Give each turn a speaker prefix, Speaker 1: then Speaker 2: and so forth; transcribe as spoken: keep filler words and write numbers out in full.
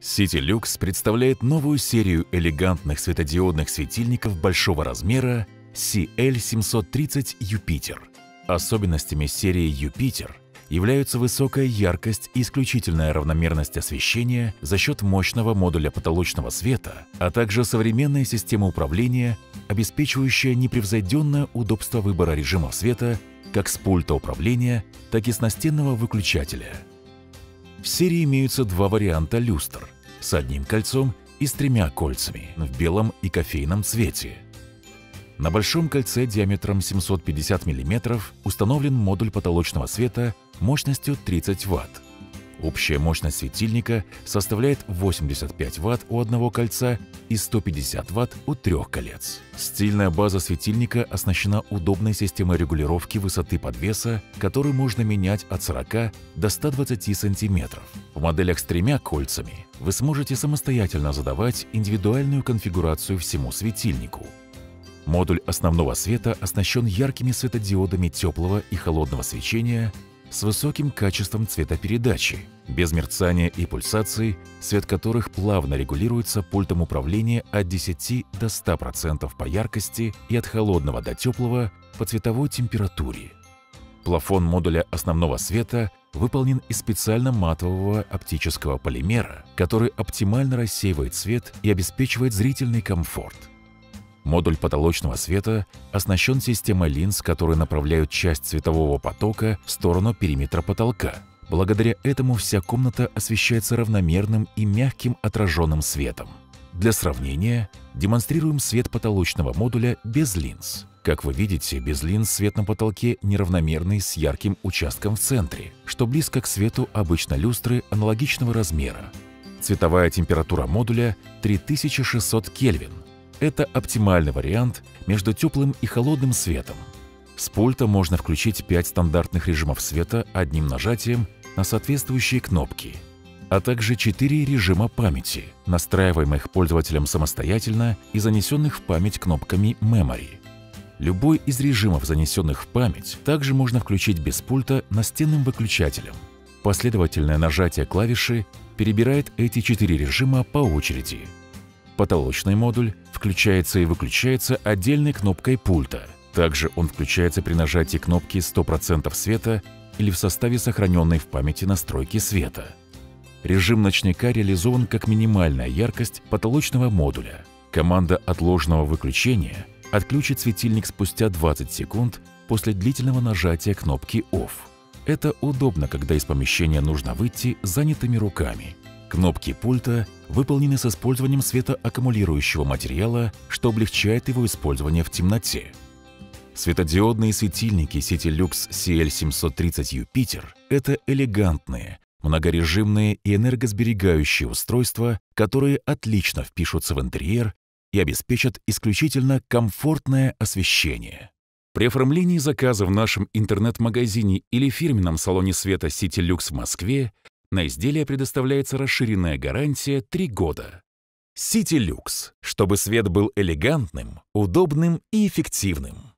Speaker 1: Citylux представляет новую серию элегантных светодиодных светильников большого размера си эл семьсот тридцать Юпитер. Особенностями серии Юпитер являются высокая яркость и исключительная равномерность освещения за счет мощного модуля потолочного света, а также современная система управления, обеспечивающая непревзойденное удобство выбора режимов света как с пульта управления, так и с настенного выключателя. В серии имеются два варианта люстр с одним кольцом и с тремя кольцами в белом и кофейном цвете. На большом кольце диаметром семьсот пятьдесят миллиметров установлен модуль потолочного света мощностью тридцать ватт. Общая мощность светильника составляет восемьдесят пять ватт у одного кольца и сто пятьдесят ватт у трех колец. Стильная база светильника оснащена удобной системой регулировки высоты подвеса, которую можно менять от сорока до ста двадцати сантиметров. В моделях с тремя кольцами вы сможете самостоятельно задавать индивидуальную конфигурацию всему светильнику. Модуль основного света оснащен яркими светодиодами теплого и холодного свечения с высоким качеством цветопередачи, без мерцания и пульсаций, свет которых плавно регулируется пультом управления от десяти до ста процентов по яркости и от холодного до теплого по цветовой температуре. Плафон модуля основного света выполнен из специально матового оптического полимера, который оптимально рассеивает свет и обеспечивает зрительный комфорт. Модуль потолочного света оснащен системой линз, которые направляют часть светового потока в сторону периметра потолка. Благодаря этому вся комната освещается равномерным и мягким отраженным светом. Для сравнения, демонстрируем свет потолочного модуля без линз. Как вы видите, без линз свет на потолке неравномерный с ярким участком в центре, что близко к свету обычной люстры аналогичного размера. Цветовая температура модуля три тысячи шестьсот Кельвин. Это оптимальный вариант между теплым и холодным светом. С пульта можно включить пять стандартных режимов света одним нажатием на соответствующие кнопки, а также четыре режима памяти, настраиваемых пользователем самостоятельно и занесенных в память кнопками Memory. Любой из режимов, занесенных в память, также можно включить без пульта настенным выключателем. Последовательное нажатие клавиши перебирает эти четыре режима по очереди. Потолочный модуль включается и выключается отдельной кнопкой пульта. Также он включается при нажатии кнопки сто процентов света или в составе сохраненной в памяти настройки света. Режим ночника реализован как минимальная яркость потолочного модуля. Команда отложенного выключения отключит светильник спустя двадцать секунд после длительного нажатия кнопки Off. Это удобно, когда из помещения нужно выйти занятыми руками. Кнопки пульта выполнены с использованием светоаккумулирующего материала, что облегчает его использование в темноте. Светодиодные светильники Citylux си эл семьсот тридцать Юпитер – это элегантные, многорежимные и энергосберегающие устройства, которые отлично впишутся в интерьер и обеспечат исключительно комфортное освещение. При оформлении заказа в нашем интернет-магазине или фирменном салоне света Citylux в Москве на изделие предоставляется расширенная гарантия три года. Citylux, чтобы свет был элегантным, удобным и эффективным.